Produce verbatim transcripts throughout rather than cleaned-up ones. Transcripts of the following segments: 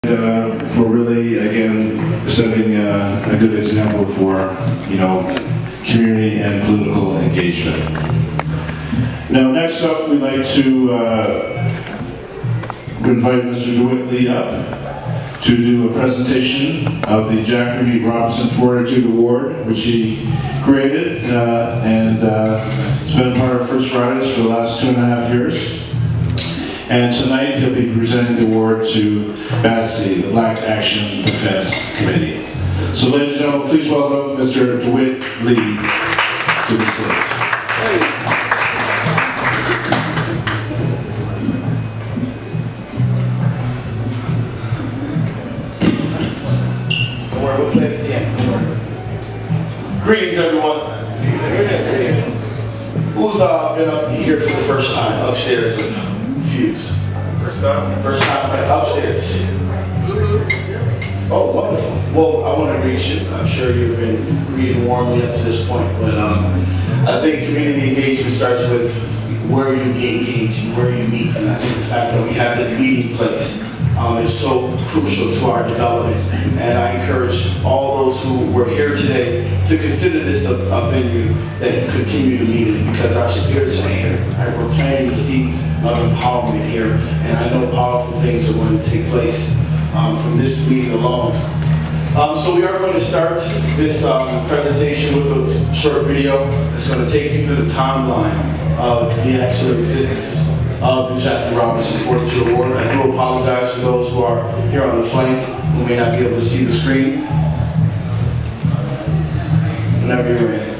Uh, for really, again, setting uh, a good example for, you know, community and political engagement. Now, next up, we'd like to uh, invite Mister DeWitt Lee up to do a presentation of the Jackie Robinson Fortitude Award, which he created, uh, and uh, has been a part of First Fridays for the last two and a half years. And tonight he'll be presenting the award to B A D C, the Black Action Defense Committee. So ladies and gentlemen, please welcome Mister DeWitt Lee to the stage. Greetings, everyone. Who's uh, been up here for the first time upstairs of Fuse? First time? First time upstairs. Oh, wonderful. Well, I want to greet you. I'm sure you've been greeted warmly up to this point, but um, I think community engagement starts with where you engage and where you meet, and I think the fact that we have this meeting place um, is so crucial to our development. And I encourage all those who were here today to consider this a, a venue that you continue to meet in, because our spirits are here. Right? We're planting seeds of empowerment here, and I know powerful things are going to take place um, from this meeting alone. Um, so we are going to start this um, presentation with a short video that's going to take you through the timeline of the actual existence of the Jackie Robinson Fortitude Award. I do apologize for those who are here on the flank who may not be able to see the screen. Whenever you're ready.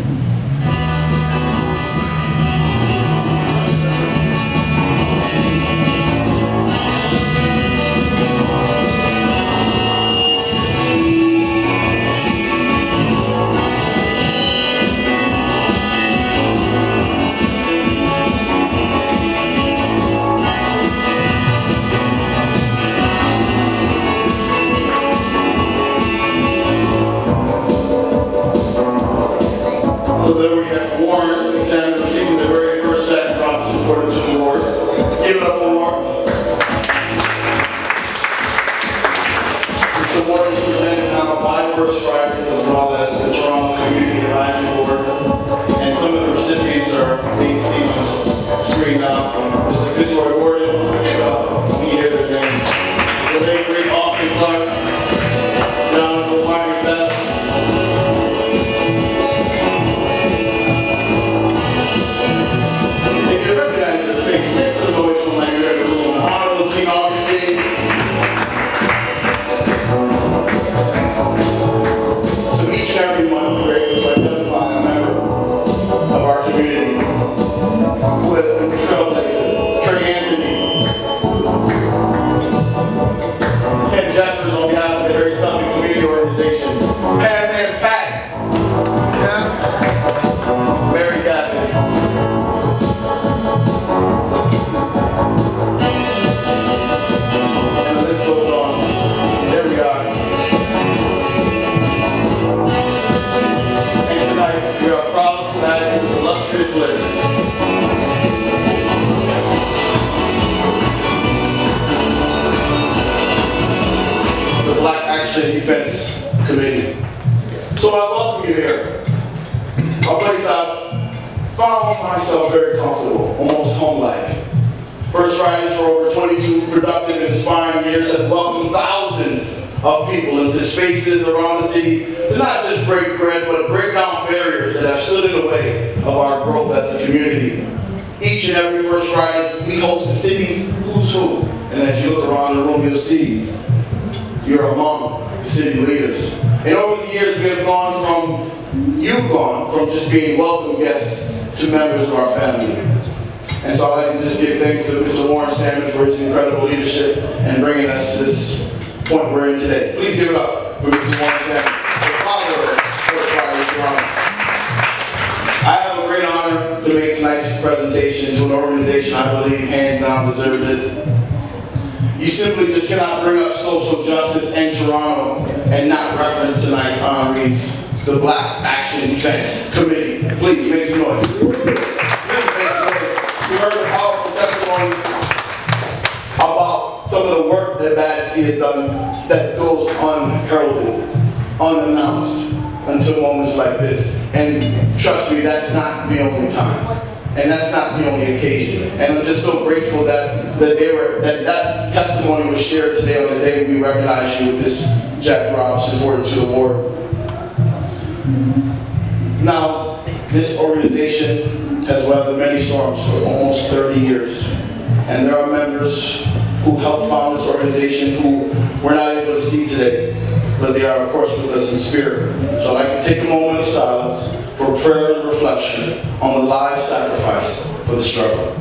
Defense Committee. So I welcome you here. A place I've found myself very comfortable, almost home-like. First Fridays for over twenty-two productive and inspiring years have welcomed thousands of people into spaces around the city to not just break bread, but break down barriers that have stood in the way of our growth as a community. Each and every First Friday, we host the city's who's who. And as you look around the room, you'll see you're among city leaders. And over the years, we have gone from, you've gone from just being welcome guests to members of our family. And so I'd like to just give thanks to Mister Warren Salmon for his incredible leadership and bringing us to this point we're in today. Please give it up for Mister Warren Salmon, the father of First Fridays Toronto. I have a great honor to make tonight's presentation to an organization I believe hands down deserves it. You simply just cannot bring up social justice in Toronto and not reference tonight's honorees, the Black Action Defense Committee. Please make some noise. Please make some noise. We heard a powerful testimony about some of the work that Bad C has done that goes unheralded, unannounced, until moments like this. And trust me, that's not the only time. And that's not the only occasion. And I'm just so grateful that, that, they were, that that testimony was shared today on the day we recognize you with this Jackie Robinson Fortitude Award. Now, this organization has weathered many storms for almost thirty years. And there are members who helped found this organization who we're not able to see today, but they are, of course, with us in spirit. So I'd like to take a moment of silence for prayer and reflection on the lives sacrificed for the struggle.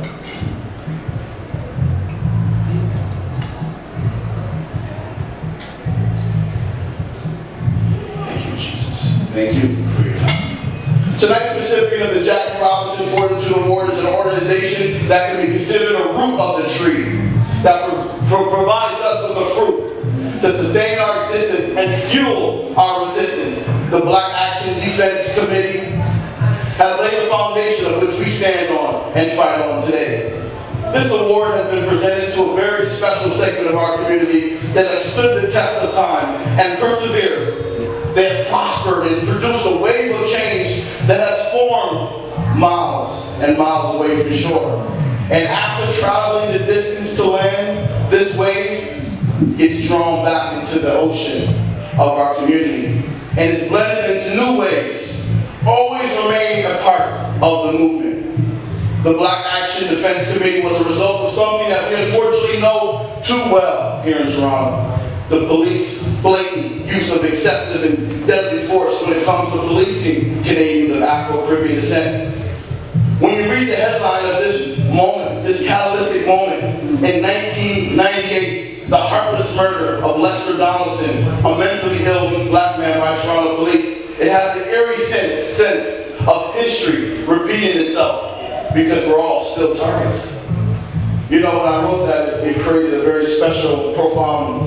Thank you, Jesus. Thank you for your time. Tonight's recipient of the Jackie Robinson Fortitude Award is an organization that can be considered a root of the tree that pro provides us with a fruit to sustain our existence and fuel our resistance. The Black Action Defense Committee has laid the foundation on which we stand on and fight on today. This award has been presented to a very special segment of our community that has stood the test of time and persevered. They have prospered and produced a wave of change that has formed miles and miles away from shore. And after traveling the distance to land, this wave gets drawn back into the ocean of our community and is blended into new waves, always remaining a part of the movement. The Black Action Defense Committee was a result of something that we unfortunately know too well here in Toronto. The police blatant use of excessive and deadly force when it comes to policing Canadians of Afro-Caribbean descent. When you read the headline of this moment, this catalytic moment, in nineteen ninety-eight, the heartless murder of Lester Donaldson, a mentally ill black man by Toronto police, it has an eerie sense, sense of history repeating itself because we're all still targets. You know, when I wrote that, it created a very special, profound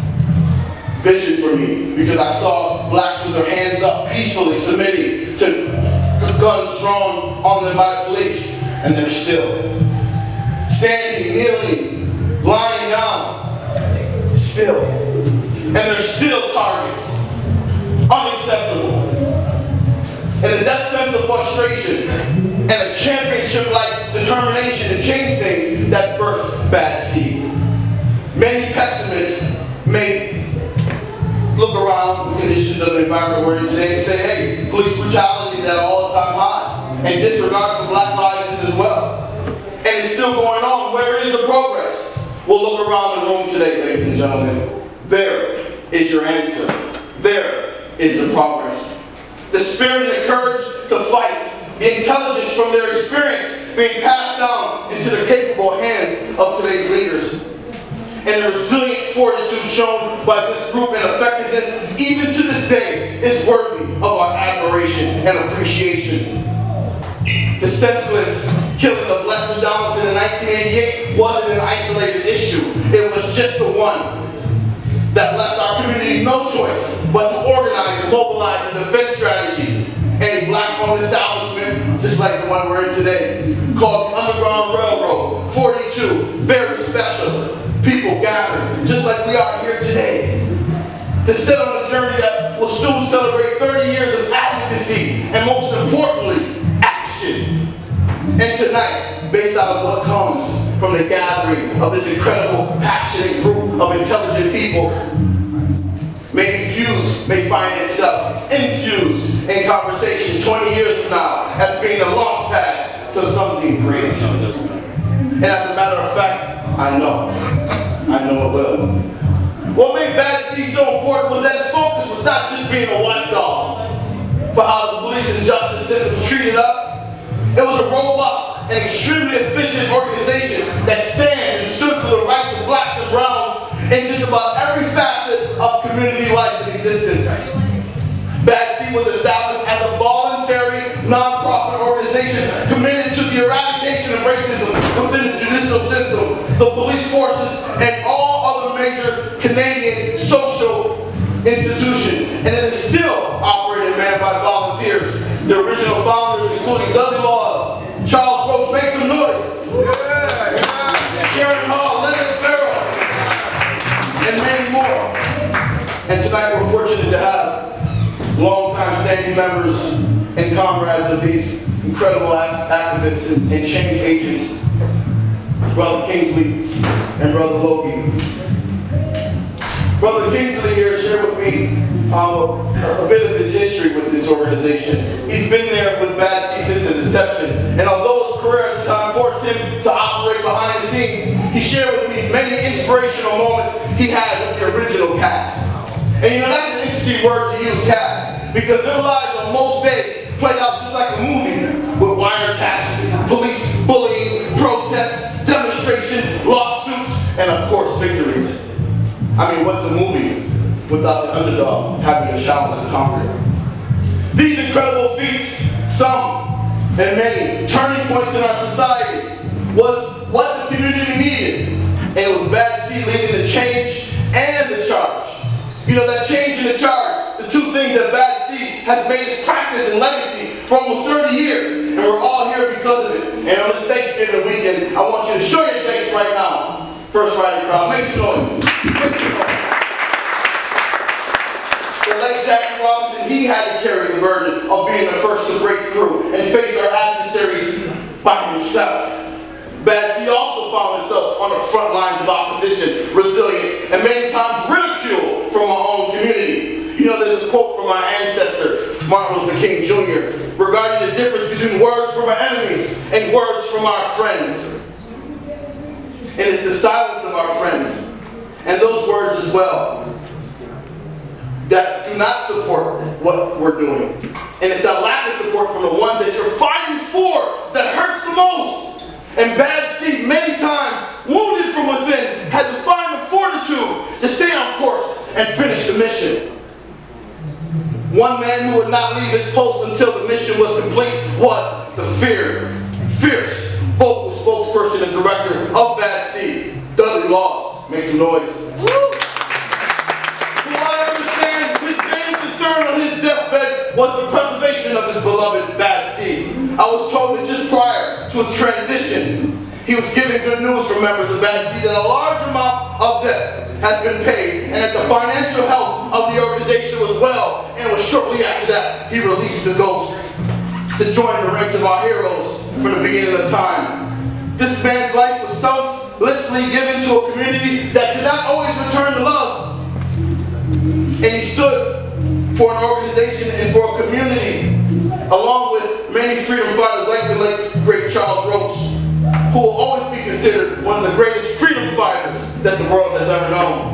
vision for me because I saw blacks with their hands up peacefully submitting to guns drawn on them by the police, and they're still standing, kneeling, lying down, still, and they're still targets. Unacceptable. And it's that sense of frustration and a championship-like determination to change things that birthed Bad C. Many pessimists may look around the conditions of the environment we're in today and say, hey, police brutality is at an all-time high, and disregard for black lives is as well. And it's still going on. Where is the progress? We'll look around the room today, ladies and gentlemen. There is your answer. There is the progress. The spirit and the courage to fight, the intelligence from their experience being passed down into the capable hands of today's leaders. And the resilient fortitude shown by this group and effectiveness, even to this day, is worthy of our admiration and appreciation. The senseless killing of Lester Donaldson in nineteen eighty-eight wasn't an isolated issue. It was just the one that left our community no choice but to organize and mobilize a defense strategy and a black-owned establishment, just like the one we're in today, called the Underground Railroad, forty-two, very special. People gathered, just like we are here today, to set on a journey that will soon celebrate thirty years of advocacy and, most importantly, action. And tonight, based out of what comes from the gathering of this incredible, passionate group of intelligent people, may infuse, may find itself infused in conversations twenty years from now as being a launch pad to something great. And as a matter of fact, I know. I know it will. What made Bad C so important was that its focus was not just being a watchdog for how the police and justice systems treated us. It was a robust and extremely efficient organization that stands and stood for the rights of blacks and browns in just about every facet of community life and existence. Bad C was established as a voluntary, non-profit organization committed to the eradication of racism within the judicial system, the police forces, and all other major Canadian social institutions. And it is still operated, man, by volunteers. The original founders, including Dudley Laws, Charles Roach, make some noise. Yeah, yeah. Sharon Hall, Leonard Sparrow, And tonight we're fortunate to have long-time standing members and comrades of these incredible activists and, and change agents, Brother Kingsley and Brother Logie. Brother Kingsley here shared with me um, a, a bit of his history with this organization. He's been there with Bad Seed since its inception, and although his career at the time forced him to operate behind the scenes, he shared with me many inspirational moments he had with the original cast. And you know, that's an interesting word to use, cast, because their lives on most days played out just like a movie, with wiretaps, police bullying, protests, demonstrations, lawsuits, and of course victories. I mean, what's a movie without the underdog having a challenge to conquer? These incredible feats, some and many turning points in our society, was what the community needed. And it was Bad Seed leading the change and the charge. You know, that change and the charge, the two things that Bad Seed has made its practice and legacy for almost thirty years. And we're all here because of it. And on this Thanksgiving weekend, I want you to show your thanks right now. First Riding crowd, make some noise. Make some noise. The late Jackie Robinson, he had to carry the burden of being the first to break through and face our adversaries by himself. Bad Seed also found himself on the front lines of opposition, resilience, and many times ridicule from our own community. You know, there's a quote from our ancestor, Martin Luther King Junior, regarding the difference between words from our enemies and words from our friends. And it's the silence of our friends, and those words as well, that do not support what we're doing. And it's that lack of support from the ones that you're fighting for that hurts the most. And Bad Seed, many times, wounded from within, had to find the fortitude to stay on course and finish the mission. One man who would not leave his post until the mission was complete was the feared, fierce, vocal spokesperson and director of Bad Seed, Dudley Laws. Make some noise. Woo! From what I understand, his main concern on his deathbed was the preservation of his beloved Bad Seed. I was told that just prior to his transition, he was giving good news from members of Bad Seed that a large amount of debt has been paid and that the financial health of the organization was well, and it was shortly after that he released the ghost to join the ranks of our heroes from the beginning of time. This man's life was selflessly given to a community that did not always return the love. And he stood for an organization and for a community, along with many freedom fighters like the late great Charles Roach, who will always be considered one of the greatest freedom fighters that the world has ever known.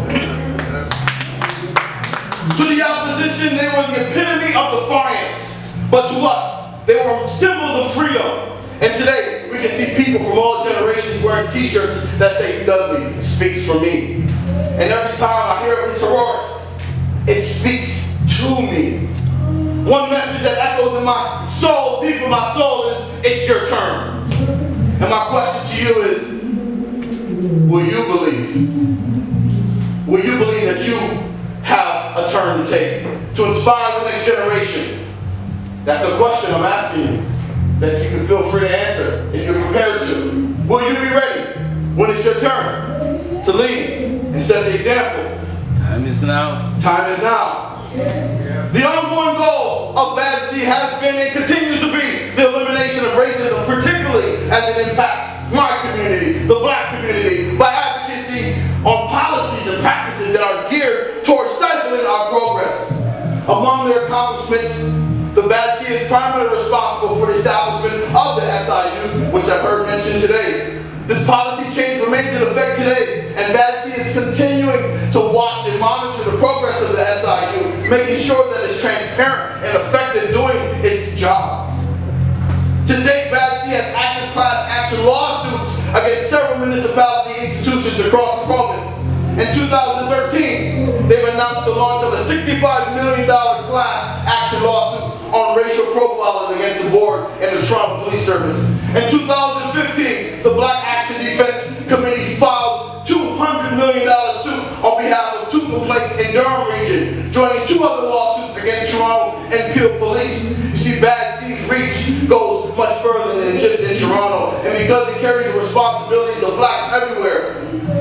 To the opposition, they were the epitome of defiance, but to us, they were symbols of freedom. And today, we can see people from all generations wearing t-shirts that say, Dudley speaks for me. And every time I hear of his heroics, it speaks to me. One message that echoes in my soul, deep in my soul, is, it's your turn. And my question to you is, will you believe? Will you believe that you have a turn to take to inspire the next generation? That's a question I'm asking you, that you can feel free to answer if you're prepared to. Will you be ready when it's your turn to lead and set the example? Time is now. Time is now. Yes. The ongoing goal of Bad Seed has been and continues to be the elimination of racism, particularly as it impacts my community, the black community, by advocacy on policies and practices that are geared towards stifling our progress. Among their accomplishments, the Bad Seed is primarily responsible for the establishment of the S I U, which I've heard mentioned today. This policy change remains in effect today, and Bad Seed is continuing to watch and monitor the progress of the S I U, making sure that it's transparent and effective doing its job. To date, Bad Seed has active class action lawsuits against several municipality institutions across the province. In two thousand thirteen, they've announced the launch of a sixty-five million dollar class action lawsuit on racial profiling against the board and the Toronto Police Service. In two thousand fifteen, the Black Action Defense Committee filed a two hundred million dollar suit on behalf of two complaints in Durham region, joining two other lawsuits against Toronto and Peel Police. You see, Bad Seed's reach goes much further than just in Toronto, and because it carries the responsibilities of blacks everywhere,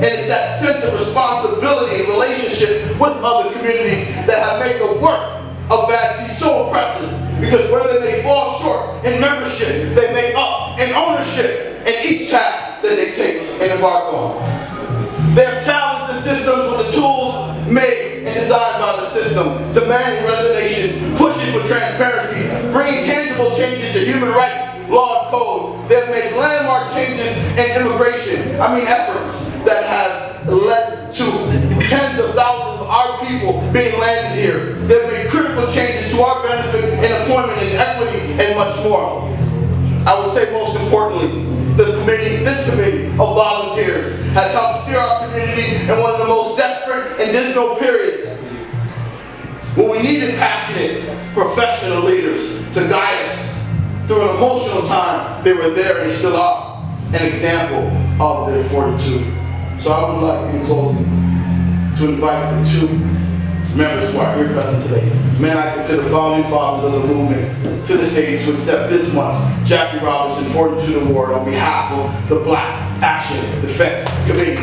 And it's that sense of responsibility and relationship with other communities that have made the work of B A D C so impressive. Because where they may fall short in membership, they make up in ownership in each task that they take and embark on. They have challenged the systems with the tools made and designed by the system, demanding resignations, pushing for transparency, bringing tangible changes to human rights, law, and code. They have made landmark changes in immigration, I mean efforts that have led to tens of thousands of our people being landed here. They have made critical changes to our benefit in employment and equity and much more. I would say most importantly, the committee, this committee of volunteers has helped steer our community in one of the most desperate and dismal periods. When we needed passionate, professional leaders to guide us through an emotional time, they were there and they still are an example of their fortitude. So I would like, in closing, to invite the two members who are here present today, men I consider founding fathers of the movement, to the stage to accept this month's Jackie Robinson Fortitude Award on behalf of the Black Action Defense Committee.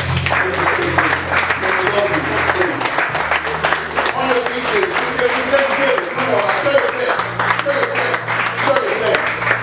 On your feet, please. Come on, show your face. Show your face. Show your face.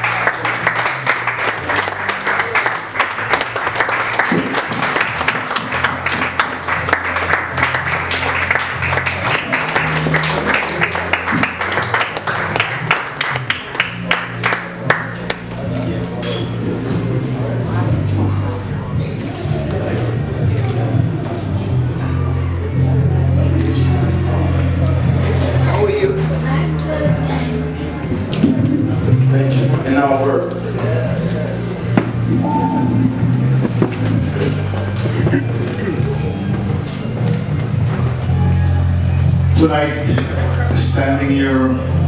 Tonight, standing here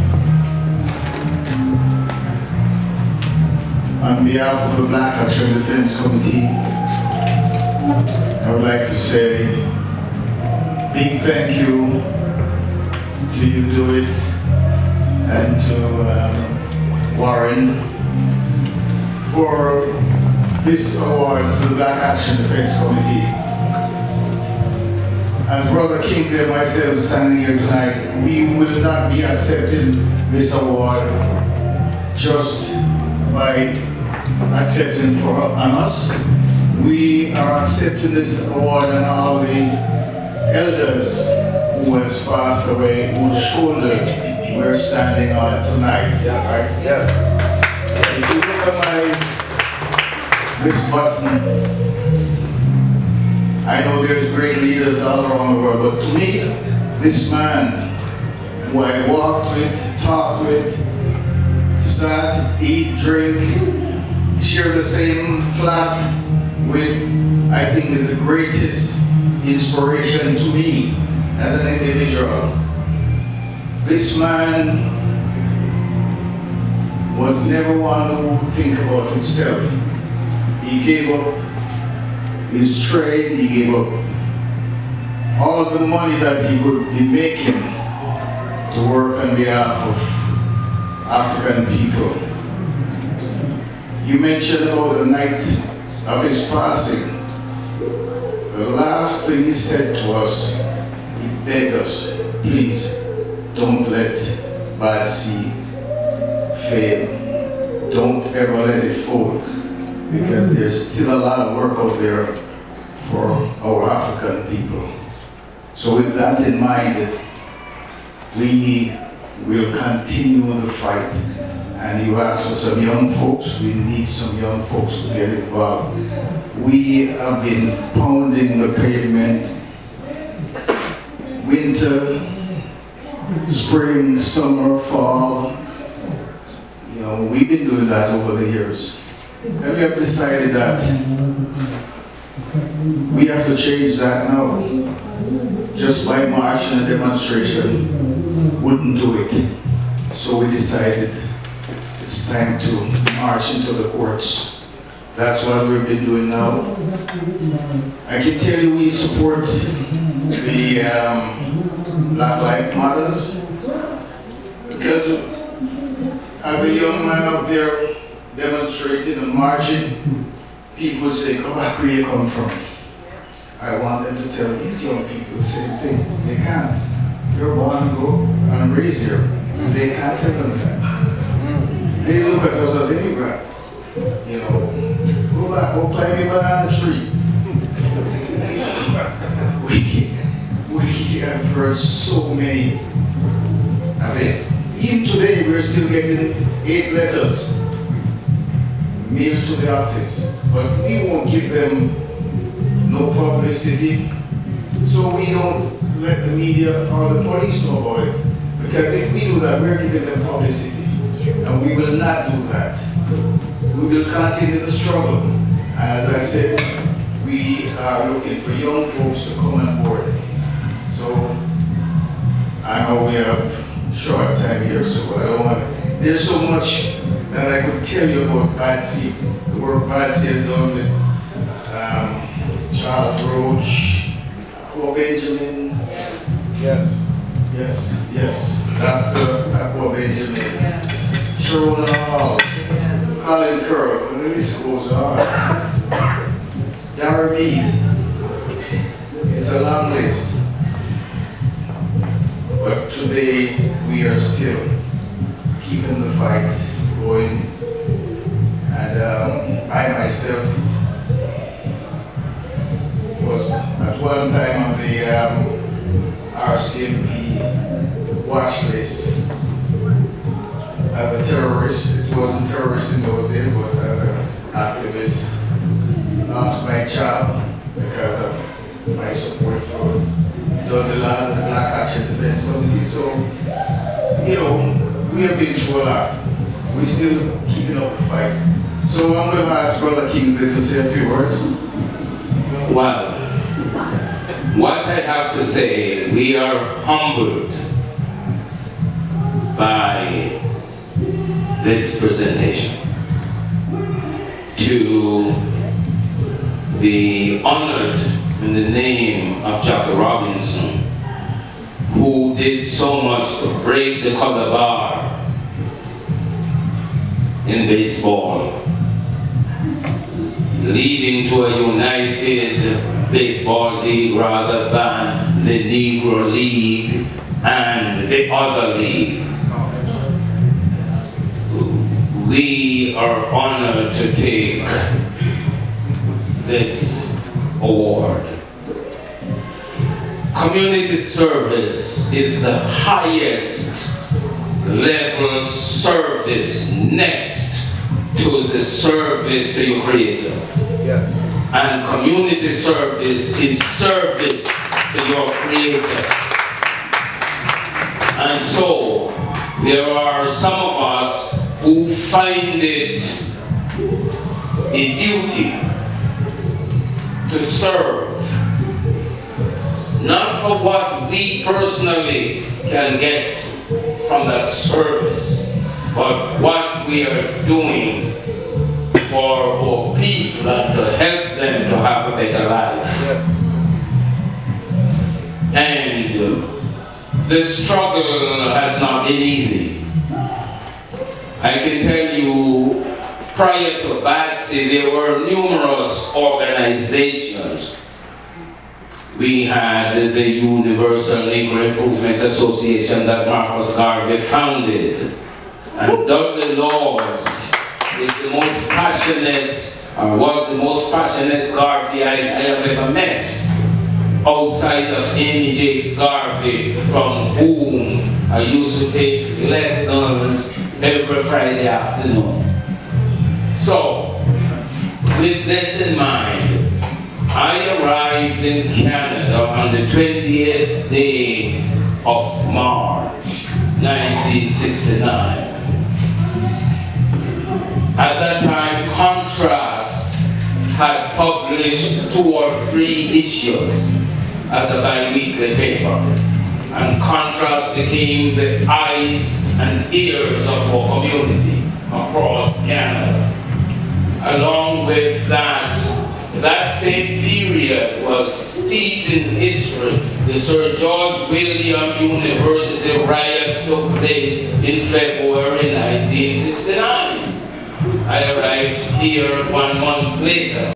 on behalf of the Black Action Defense Committee, I would like to say a big thank you to you, DeWitt, and to um, Warren for this award to the Black Action Defense Committee. As Brother Kingsley and myself standing here tonight, we will not be accepting this award just by accepting for on us. We are accepting this award and all the elders who has passed away, whose shoulder we're standing on tonight. Yes. Right? Yes. If you look at my this button, I know there's great leaders all around the world, but to me, this man who I walked with, talked with, sat, eat, drink, share the same flat with, I think is the greatest inspiration to me as an individual. This man was never one who would think about himself. He gave up his trade, he gave up all the money that he would be making to work on behalf of African people. You mentioned about the night of his passing. The last thing he said to us, he begged us, please don't let B A D C fail. Don't ever let it fall, because there's still a lot of work out there for our African people. So with that in mind, we will continue the fight. And you asked for some young folks, we need some young folks to get involved. We have been pounding the pavement, winter, spring, summer, fall. You know, we've been doing that over the years. And we have decided that we have to change that now. Just by march and a demonstration wouldn't do it. So we decided it's time to march into the courts. That's what we've been doing now. I can tell you we support the um, Black Lives Matters, because as a young man up there demonstrating and marching, people say, go back where you come from. I want them to tell these young people the same thing. They can't. You're born and go and raised here. They can't tell them that. They look at us as immigrants. You know, go back, go climb a banana tree. we, we have heard so many. I mean, even today we're still getting eight letters mailed to the office, but we won't give them no publicity, so we don't let the media or the police know about it. Because if we do that, we're giving them publicity, and we will not do that. We will continue the struggle. And as I said, we are looking for young folks to come on board. So I know we have short time here, so I don't want to. There's so much that I could tell you about Batsy, the work Batsy has done with um, Charles Roach, Aqua Benjamin. Yes. Yes, yes. Doctor Aqua Benjamin. Sharon Hall. Colin Curl. And the list goes on. Dara Mead. It's a long list. But today we are still keeping the fight going. And um, I myself was at one time on the um, R C M P watch list as a terrorist. It wasn't terrorist in those days, but as an activist. Lost my job because of my support for Dudley Laws and the Black Action Defense Committee. So, you know, we have been through a lot. We're still keeping up the fight. So I'm going to ask Brother Kingsley to say a few words. Well, what I have to say, we are humbled by this presentation to be honored in the name of Jackie Robinson, who did so much to break the color bar in baseball, leading to a united baseball league rather than the Negro League and the other league. We are honored to take this award. Community service is the highest level service next to the service to your Creator. Yes. And community service is service to your Creator. And so, there are some of us who find it a duty to serve, not for what we personally can get from that service, but what we are doing for our people and to help them to have a better life. Yes. And the struggle has not been easy. I can tell you, prior to Batsy, there were numerous organizations. We had the Universal Negro Improvement Association that Marcus Garvey founded. And Dudley Laws is the most passionate, or was the most passionate Garvey I, I have ever met, outside of Amy Jakes Garvey, from whom I used to take lessons every Friday afternoon. So, with this in mind, I arrived in Canada on the twentieth day of March, nineteen sixty-nine. At that time, Contrast had published two or three issues as a bi-weekly paper. And Contrast became the eyes and ears of our community across Canada. Along with that, that same period was steeped in history. The Sir George William University riots took place in February nineteen sixty-nine. I arrived here one month later.